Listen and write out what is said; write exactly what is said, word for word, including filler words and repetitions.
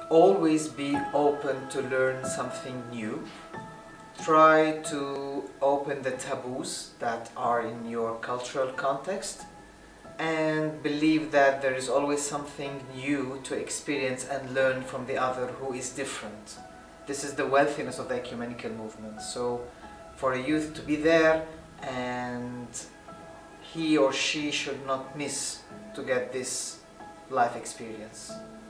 always be open to learn something new. Try to open the taboos that are in your cultural context and believe that there is always something new to experience and learn from the other who is different. This is the wealthiness of the ecumenical movement. So for a youth to be there, and he or she should not miss to get this life experience.